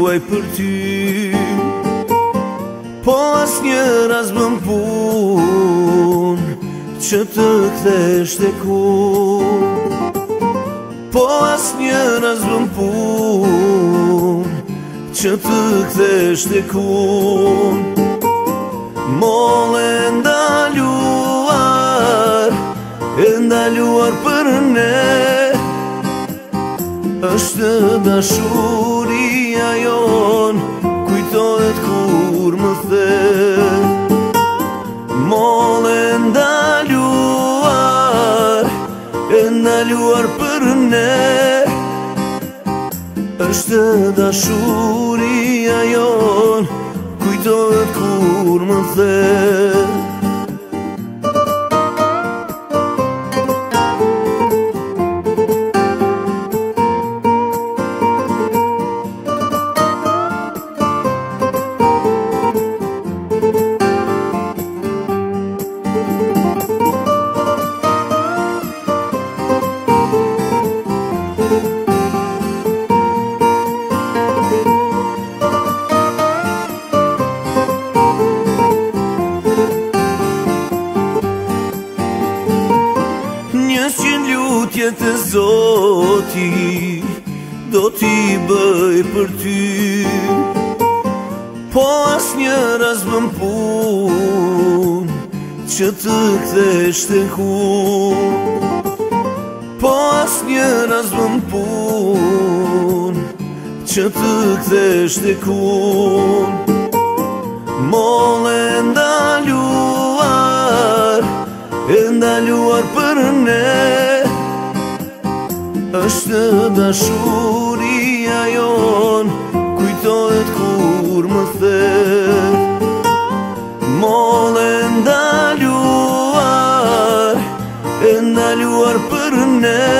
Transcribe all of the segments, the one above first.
luaj për ty, po as një ras bëm pun që të kthesh tek unë. Po as një ras bëm pun që të kthesh tek unë. Mollë e ndaluar për ne, është dashuria jon, kujtohet kur më the. Mollë e ndaluar për ne, është dashuria jon, kujtohet kur më the. Lutje të Zoti do t'i bëj për ty, po as një ras bëm pun që të kthesh tek unë. Po as një ras bëm pun që të kthesh tek unë. Mollë e ndaluar për ne, është dashuria jon, kujtohet kur më the. Mollë e ndaluar për ne,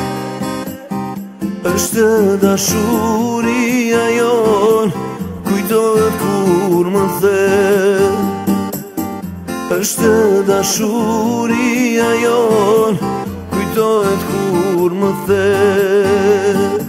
është dashuria jon, kujtohet kur më the. Është dashuria jon, kujtohet kur më the.